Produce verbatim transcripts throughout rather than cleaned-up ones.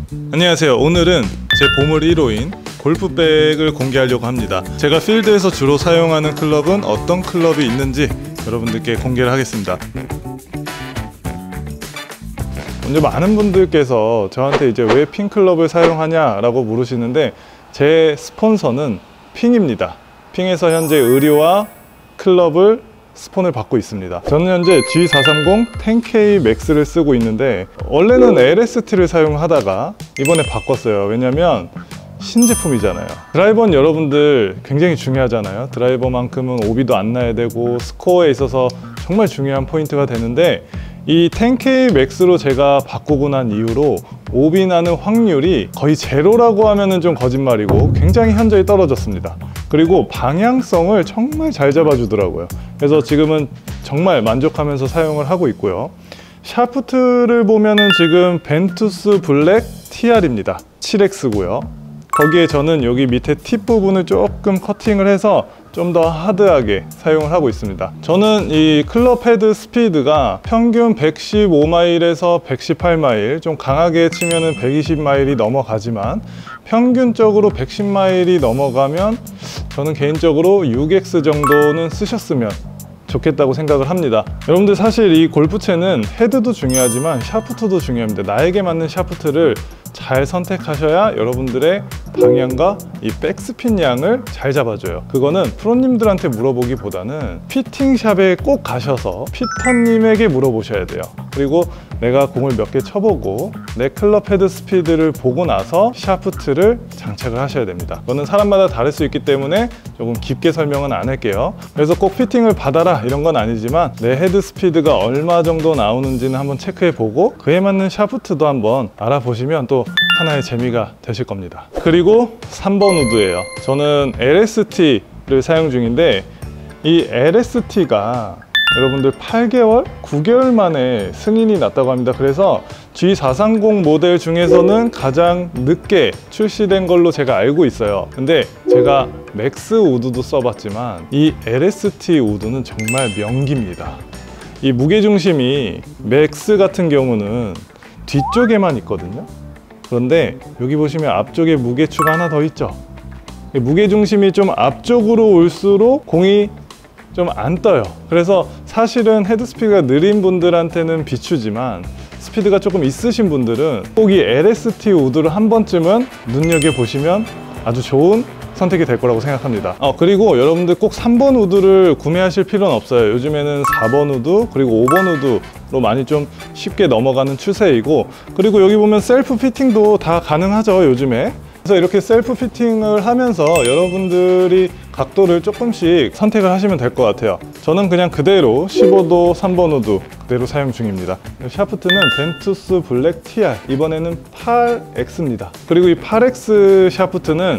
안녕하세요. 오늘은 제 보물 일 호인 골프백을 공개하려고 합니다. 제가 필드에서 주로 사용하는 클럽은 어떤 클럽이 있는지 여러분들께 공개를 하겠습니다. 먼저 많은 분들께서 저한테 이제 왜 핑클럽을 사용하냐 라고 물으시는데, 제 스폰서는 핑입니다. 핑에서 현재 의류와 클럽을 스폰을 받고 있습니다. 저는 현재 지 사삼공 텐 케이 맥스를 쓰고 있는데, 원래는 엘에스티를 사용하다가 이번에 바꿨어요. 왜냐면 신제품이잖아요. 드라이버는 여러분들 굉장히 중요하잖아요. 드라이버만큼은 오비도 안 나야 되고 스코어에 있어서 정말 중요한 포인트가 되는데, 이 텐 케이 맥스로 제가 바꾸고 난 이후로 오비 나는 확률이 거의 제로라고 하면은 좀 거짓말이고 굉장히 현저히 떨어졌습니다. 그리고 방향성을 정말 잘 잡아주더라고요. 그래서 지금은 정말 만족하면서 사용을 하고 있고요. 샤프트를 보면은 지금 벤투스 블랙 티알입니다. 칠 엑스고요. 거기에 저는 여기 밑에 팁 부분을 조금 커팅을 해서 좀 더 하드하게 사용을 하고 있습니다. 저는 이 클럽 헤드 스피드가 평균 백십오 마일에서 백십팔 마일, 좀 강하게 치면은 백이십 마일이 넘어가지만 평균적으로 백십 마일이 넘어가면 저는 개인적으로 육 엑스 정도는 쓰셨으면 좋겠다고 생각을 합니다. 여러분들 사실 이 골프채는 헤드도 중요하지만 샤프트도 중요합니다. 나에게 맞는 샤프트를 잘 선택하셔야 여러분들의 방향과 이 백스핀 양을 잘 잡아줘요. 그거는 프로님들한테 물어보기보다는 피팅샵에 꼭 가셔서 피터님에게 물어보셔야 돼요. 그리고 내가 공을 몇 개 쳐보고 내 클럽 헤드 스피드를 보고 나서 샤프트를 장착을 하셔야 됩니다. 그거는 사람마다 다를 수 있기 때문에 조금 깊게 설명은 안 할게요. 그래서 꼭 피팅을 받아라 이런 건 아니지만 내 헤드 스피드가 얼마 정도 나오는지는 한번 체크해 보고 그에 맞는 샤프트도 한번 알아보시면 또 하나의 재미가 되실 겁니다. 그리고 삼 번 우드예요. 저는 엘에스티를 사용 중인데, 이 엘에스티가 여러분들 팔 개월, 구 개월 만에 승인이 났다고 합니다. 그래서 지 사삼공 모델 중에서는 가장 늦게 출시된 걸로 제가 알고 있어요. 근데 제가 맥스 우드도 써봤지만 이 엘에스티 우드는 정말 명기입니다. 이 무게중심이 맥스 같은 경우는 뒤쪽에만 있거든요. 그런데 여기 보시면 앞쪽에 무게추가 하나 더 있죠. 무게중심이 좀 앞쪽으로 올수록 공이 좀 안 떠요. 그래서 사실은 헤드 스피드가 느린 분들한테는 비추지만 스피드가 조금 있으신 분들은 꼭 이 엘에스티 우드를 한 번쯤은 눈여겨보시면 아주 좋은 선택이 될 거라고 생각합니다. 어, 그리고 여러분들 꼭 삼 번 우드를 구매하실 필요는 없어요. 요즘에는 사 번 우드 그리고 오 번 우드로 많이 좀 쉽게 넘어가는 추세이고, 그리고 여기 보면 셀프 피팅도 다 가능하죠, 요즘에. 그래서 이렇게 셀프 피팅을 하면서 여러분들이 각도를 조금씩 선택을 하시면 될 것 같아요. 저는 그냥 그대로 십오 도 삼 번 우드 그대로 사용 중입니다. 샤프트는 벤투스 블랙 티알, 이번에는 팔 엑스입니다. 그리고 이 팔 엑스 샤프트는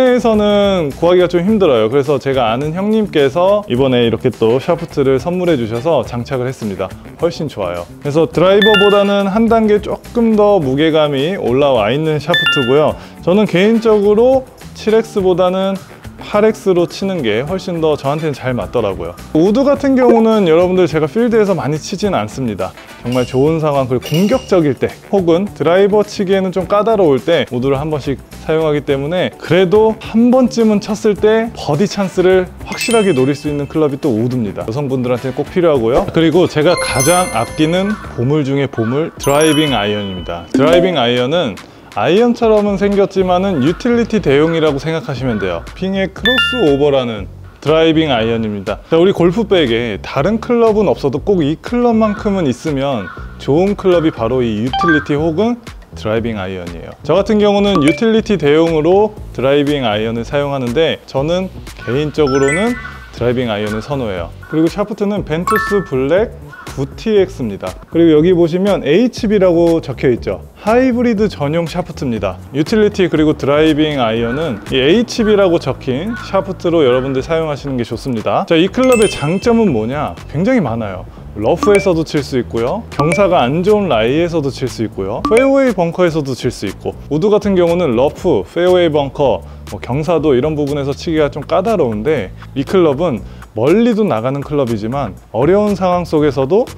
국내에서는 구하기가 좀 힘들어요. 그래서 제가 아는 형님께서 이번에 이렇게 또 샤프트를 선물해 주셔서 장착을 했습니다. 훨씬 좋아요. 그래서 드라이버보다는 한 단계 조금 더 무게감이 올라와 있는 샤프트고요. 저는 개인적으로 칠 엑스보다는 팔 엑스로 치는 게 훨씬 더 저한테는 잘 맞더라고요. 우드 같은 경우는 여러분들 제가 필드에서 많이 치지는 않습니다. 정말 좋은 상황, 그리고 공격적일 때 혹은 드라이버 치기에는 좀 까다로울 때 우드를 한 번씩 사용하기 때문에, 그래도 한 번쯤은 쳤을 때 버디 찬스를 확실하게 노릴 수 있는 클럽이 또 우드입니다. 여성분들한테는 꼭 필요하고요. 그리고 제가 가장 아끼는 보물 중에 보물, 드라이빙 아이언입니다. 드라이빙 아이언은 아이언처럼은 생겼지만은 유틸리티 대용이라고 생각하시면 돼요. 핑의 크로스 오버라는 드라이빙 아이언입니다. 자, 우리 골프백에 다른 클럽은 없어도 꼭 이 클럽만큼은 있으면 좋은 클럽이 바로 이 유틸리티 혹은 드라이빙 아이언이에요. 저 같은 경우는 유틸리티 대용으로 드라이빙 아이언을 사용하는데, 저는 개인적으로는 드라이빙 아이언을 선호해요. 그리고 샤프트는 벤투스 블랙 구 티 엑스입니다. 그리고 여기 보시면 에이치 비라고 적혀 있죠. 하이브리드 전용 샤프트입니다. 유틸리티 그리고 드라이빙 아이언은 이 에이치 비라고 적힌 샤프트로 여러분들 사용하시는 게 좋습니다. 자, 이 클럽의 장점은 뭐냐? 굉장히 많아요. 러프에서도 칠 수 있고요, 경사가 안 좋은 라이에서도 칠 수 있고요, 페어웨이 벙커에서도 칠 수 있고, 우드 같은 경우는 러프, 페어웨이 벙커, 뭐 경사도 이런 부분에서 치기가 좀 까다로운데, 이 클럽은 멀리도 나가는 클럽이지만 어려운 상황 속에서도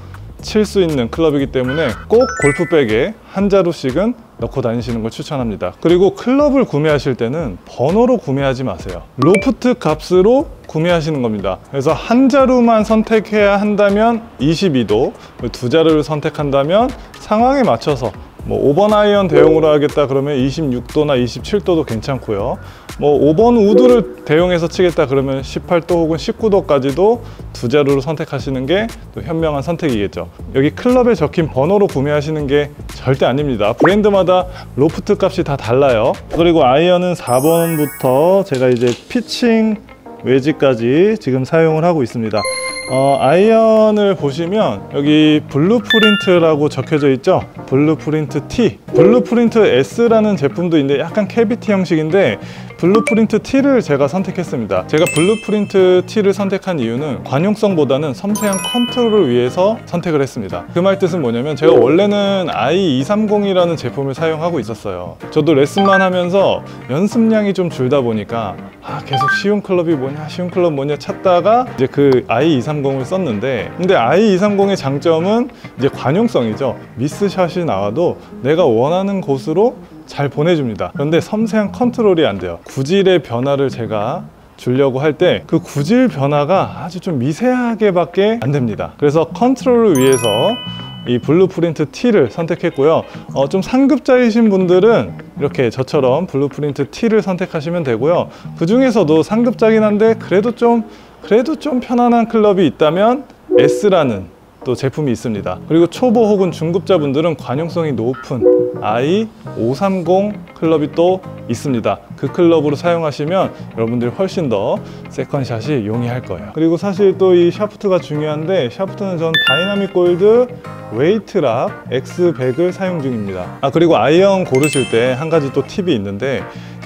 칠 수 있는 클럽이기 때문에 꼭 골프백에 한 자루씩은 넣고 다니시는 걸 추천합니다. 그리고 클럽을 구매하실 때는 번호로 구매하지 마세요. 로프트 값으로 구매하시는 겁니다. 그래서 한 자루만 선택해야 한다면 이십이 도, 두 자루를 선택한다면 상황에 맞춰서 뭐 오 번 아이언 대용으로 하겠다 그러면 이십육 도나 이십칠 도도 괜찮고요. 뭐 오 번 우드를 대용해서 치겠다 그러면 십팔 도 혹은 십구 도까지도 두 자루로 선택하시는 게 또 현명한 선택이겠죠. 여기 클럽에 적힌 번호로 구매하시는 게 절대 아닙니다. 브랜드마다 로프트 값이 다 달라요. 그리고 아이언은 사 번부터 제가 이제 피칭 웨지까지 지금 사용을 하고 있습니다. 어, 아이언을 보시면 여기 블루프린트라고 적혀져 있죠. 블루프린트 T, 블루프린트 S라는 제품도 있는데 약간 캐비티 형식인데 블루프린트 T를 제가 선택했습니다. 제가 블루프린트 T를 선택한 이유는 관용성보다는 섬세한 컨트롤을 위해서 선택을 했습니다. 그 말 뜻은 뭐냐면 제가 원래는 아이 이백삼십이라는 제품을 사용하고 있었어요. 저도 레슨만 하면서 연습량이 좀 줄다 보니까 아, 계속 쉬운 클럽이 뭐냐 쉬운 클럽 뭐냐 찾다가 이제 그 아이 이백삼십을 썼는데, 근데 아이 이백삼십의 장점은 이제 관용성이죠. 미스샷이 나와도 내가 원하는 곳으로 잘 보내줍니다. 그런데 섬세한 컨트롤이 안 돼요. 구질의 변화를 제가 주려고 할 때 그 구질 변화가 아주 좀 미세하게 밖에 안 됩니다. 그래서 컨트롤을 위해서 이 블루프린트 T를 선택했고요. 어, 좀 상급자이신 분들은 이렇게 저처럼 블루프린트 T를 선택하시면 되고요. 그 중에서도 상급자긴 한데 그래도 좀 그래도 좀 편안한 클럽이 있다면 S라는 또 제품이 있습니다. 그리고 초보 혹은 중급자분들은 관용성이 높은 아이 오백삼십 클럽이 또 있습니다. 그 클럽으로 사용하시면 여러분들이 훨씬 더 세컨샷이 용이할 거예요. 그리고 사실 또 이 샤프트가 중요한데, 샤프트는 전 다이나믹 골드 웨이트락 엑스 백을 사용 중입니다. 아, 그리고 아이언 고르실 때 한 가지 또 팁이 있는데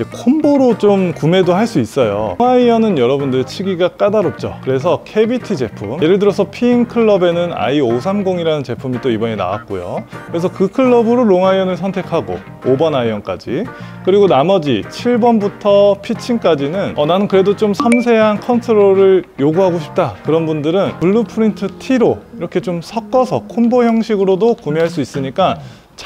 콤보로 좀 구매도 할 수 있어요. 아이언은 여러분들 치기가 까다롭죠. 그래서 캐비티 제품, 예를 들어서 핑 클럽에는 아이 오백삼십이라는 제품이 또 이번에 나왔고요. 그래서 그 클럽으로 롱아이언을 선택하고 오 번 아이언까지, 그리고 나머지 칠 번부터 피칭까지는 어, 나는 그래도 좀 섬세한 컨트롤을 요구하고 싶다 그런 분들은 블루프린트 T로 이렇게 좀 섞어서 콤보 형식으로도 구매할 수 있으니까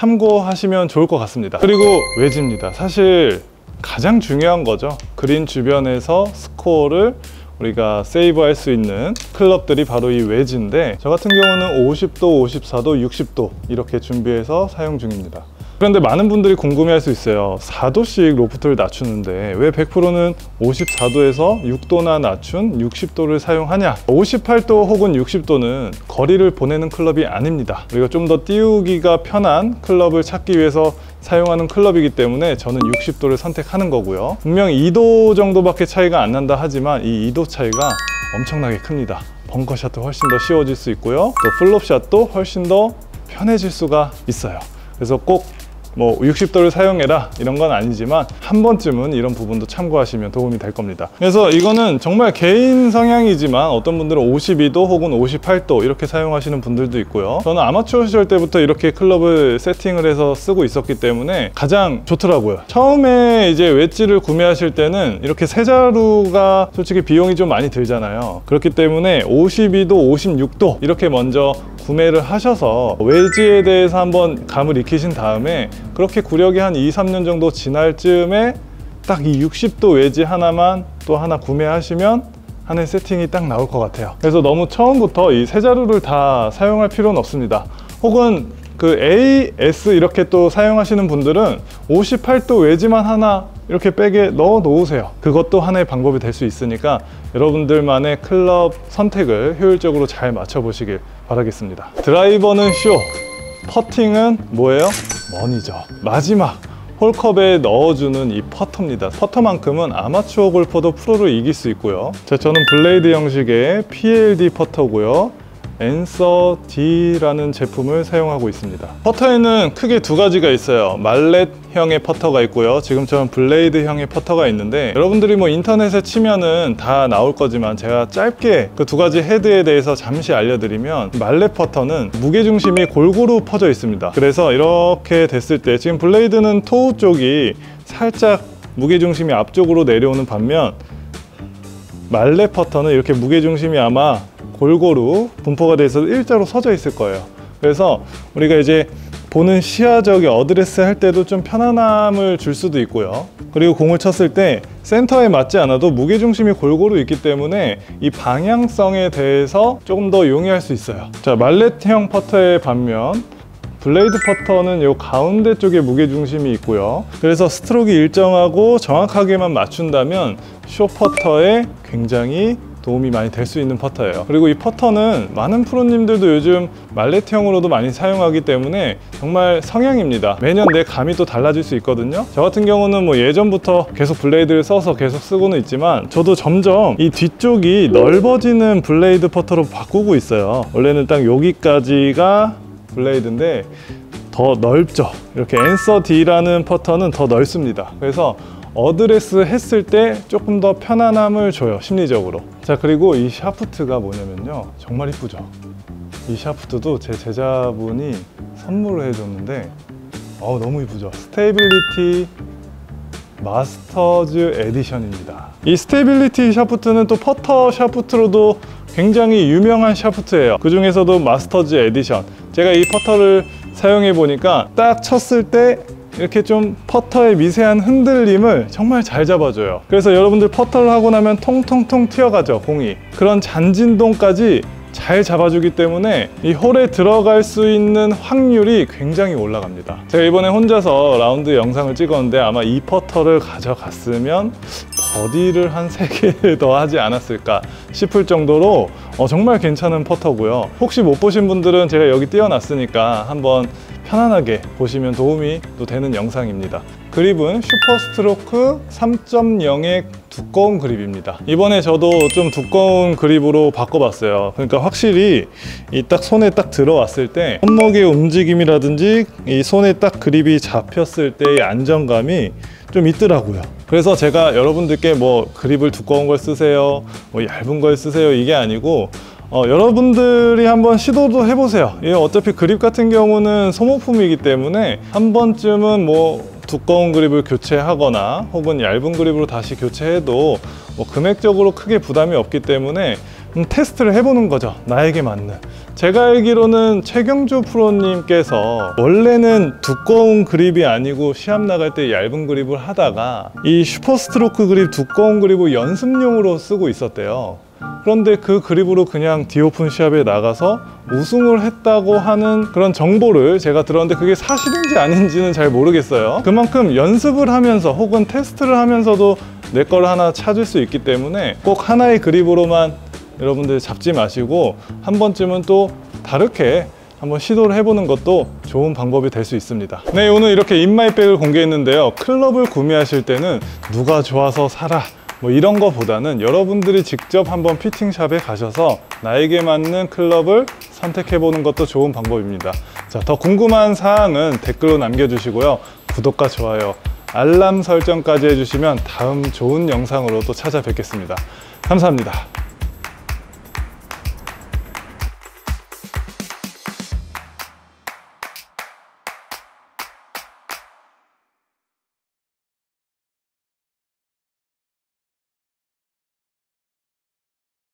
참고하시면 좋을 것 같습니다. 그리고 웨지입니다. 사실 가장 중요한 거죠. 그린 주변에서 스코어를 우리가 세이브 할 수 있는 클럽들이 바로 이 웨지인데, 저 같은 경우는 오십 도, 오십사 도, 육십 도 이렇게 준비해서 사용 중입니다. 그런데 많은 분들이 궁금해 할 수 있어요. 사 도씩 로프트를 낮추는데 왜 백 퍼센트는 오십사 도에서 육 도나 낮춘 육십 도를 사용하냐? 오십팔 도 혹은 육십 도는 거리를 보내는 클럽이 아닙니다. 우리가 좀 더 띄우기가 편한 클럽을 찾기 위해서 사용하는 클럽이기 때문에 저는 육십 도를 선택하는 거고요. 분명 이 도 정도밖에 차이가 안 난다 하지만 이 이 도 차이가 엄청나게 큽니다. 벙커샷도 훨씬 더 쉬워질 수 있고요. 또 플롭샷도 훨씬 더 편해질 수가 있어요. 그래서 꼭 뭐 육십 도를 사용해라 이런 건 아니지만 한 번쯤은 이런 부분도 참고하시면 도움이 될 겁니다. 그래서 이거는 정말 개인 성향이지만 어떤 분들은 오십이 도 혹은 오십팔 도 이렇게 사용하시는 분들도 있고요. 저는 아마추어 시절 때부터 이렇게 클럽을 세팅을 해서 쓰고 있었기 때문에 가장 좋더라고요. 처음에 이제 웨지를 구매하실 때는 이렇게 세 자루가 솔직히 비용이 좀 많이 들잖아요. 그렇기 때문에 오십이 도, 오십육 도 이렇게 먼저 구매를 하셔서 웨지에 대해서 한번 감을 익히신 다음에 그렇게 구력이 한 이, 삼 년 정도 지날 즈음에 딱 이 육십 도 웨지 하나만 또 하나 구매하시면 하는 세팅이 딱 나올 것 같아요. 그래서 너무 처음부터 이 세 자루를 다 사용할 필요는 없습니다. 혹은 그 에이 에스 이렇게 또 사용하시는 분들은 오십팔 도 웨지만 하나 이렇게 백에 넣어 놓으세요. 그것도 하나의 방법이 될 수 있으니까 여러분들만의 클럽 선택을 효율적으로 잘 맞춰 보시길 바라겠습니다. 드라이버는 쇼, 퍼팅은 뭐예요? 머니죠. 마지막 홀컵에 넣어주는 이 퍼터입니다. 퍼터만큼은 아마추어 골퍼도 프로를 이길 수 있고요. 자, 저는 블레이드 형식의 피엘디 퍼터고요. 앤서 D라는 제품을 사용하고 있습니다. 퍼터에는 크게 두 가지가 있어요. 말렛형의 퍼터가 있고요. 지금처럼 블레이드형의 퍼터가 있는데, 여러분들이 뭐 인터넷에 치면은 다 나올 거지만 제가 짧게 그 두 가지 헤드에 대해서 잠시 알려드리면, 말렛 퍼터는 무게중심이 골고루 퍼져 있습니다. 그래서 이렇게 됐을 때 지금 블레이드는 토우 쪽이 살짝 무게중심이 앞쪽으로 내려오는 반면, 말렛 퍼터는 이렇게 무게중심이 아마 골고루 분포가 돼서 일자로 서져 있을 거예요. 그래서 우리가 이제 보는 시야적인 어드레스 할 때도 좀 편안함을 줄 수도 있고요. 그리고 공을 쳤을 때 센터에 맞지 않아도 무게중심이 골고루 있기 때문에 이 방향성에 대해서 조금 더 용이할 수 있어요. 자, 말렛형 퍼터에 반면 블레이드 퍼터는 이 가운데 쪽에 무게중심이 있고요. 그래서 스트로크 일정하고 정확하게만 맞춘다면 숏퍼터에 굉장히 도움이 많이 될 수 있는 퍼터예요. 그리고 이 퍼터는 많은 프로님들도 요즘 말렛형으로도 많이 사용하기 때문에 정말 성향입니다. 매년 내 감이 또 달라질 수 있거든요. 저 같은 경우는 뭐 예전부터 계속 블레이드를 써서 계속 쓰고는 있지만 저도 점점 이 뒤쪽이 넓어지는 블레이드 퍼터로 바꾸고 있어요. 원래는 딱 여기까지가 블레이드인데 더 넓죠. 이렇게 앤서 D라는 퍼터는 더 넓습니다. 그래서 어드레스 했을 때 조금 더 편안함을 줘요, 심리적으로. 자, 그리고 이 샤프트가 뭐냐면요, 정말 이쁘죠. 이 샤프트도 제 제자분이 선물을 해줬는데 어 너무 이쁘죠. 스테이빌리티 마스터즈 에디션입니다. 이 스테이빌리티 샤프트는 또 퍼터 샤프트로도 굉장히 유명한 샤프트예요. 그 중에서도 마스터즈 에디션, 제가 이 퍼터를 사용해 보니까 딱 쳤을 때 이렇게 좀 퍼터의 미세한 흔들림을 정말 잘 잡아줘요. 그래서 여러분들 퍼터를 하고 나면 통통통 튀어가죠, 공이. 그런 잔진동까지 잘 잡아주기 때문에 이 홀에 들어갈 수 있는 확률이 굉장히 올라갑니다. 제가 이번에 혼자서 라운드 영상을 찍었는데 아마 이 퍼터를 가져갔으면 버디를 한 세 개 더 하지 않았을까 싶을 정도로 어, 정말 괜찮은 퍼터고요. 혹시 못 보신 분들은 제가 여기 띄워놨으니까 한번 편안하게 보시면 도움이 또 되는 영상입니다. 그립은 슈퍼스트로크 삼 점 영의 두꺼운 그립입니다. 이번에 저도 좀 두꺼운 그립으로 바꿔봤어요. 그러니까 확실히 이 딱 손에 딱 들어왔을 때 손목의 움직임이라든지 이 손에 딱 그립이 잡혔을 때의 안정감이 좀 있더라고요. 그래서 제가 여러분들께 뭐 그립을 두꺼운 걸 쓰세요, 뭐 얇은 걸 쓰세요, 이게 아니고 어, 여러분들이 한번 시도도 해보세요. 예, 어차피 그립 같은 경우는 소모품이기 때문에 한 번쯤은 뭐 두꺼운 그립을 교체하거나 혹은 얇은 그립으로 다시 교체해도 뭐 금액적으로 크게 부담이 없기 때문에 음, 테스트를 해보는 거죠. 나에게 맞는. 제가 알기로는 최경주 프로님께서 원래는 두꺼운 그립이 아니고 시합 나갈 때 얇은 그립을 하다가 이 슈퍼스트로크 그립 두꺼운 그립을 연습용으로 쓰고 있었대요. 그런데 그 그립으로 그냥 디오픈 시합에 나가서 우승을 했다고 하는 그런 정보를 제가 들었는데 그게 사실인지 아닌지는 잘 모르겠어요. 그만큼 연습을 하면서 혹은 테스트를 하면서도 내 걸 하나 찾을 수 있기 때문에 꼭 하나의 그립으로만 여러분들 잡지 마시고 한 번쯤은 또 다르게 한번 시도를 해보는 것도 좋은 방법이 될 수 있습니다. 네, 오늘 이렇게 인마이백을 공개했는데요. 클럽을 구매하실 때는 누가 좋아서 사라 뭐 이런 거보다는 여러분들이 직접 한번 피팅샵에 가셔서 나에게 맞는 클럽을 선택해 보는 것도 좋은 방법입니다. 자, 더 궁금한 사항은 댓글로 남겨주시고요. 구독과 좋아요, 알람 설정까지 해주시면 다음 좋은 영상으로 또 찾아뵙겠습니다. 감사합니다.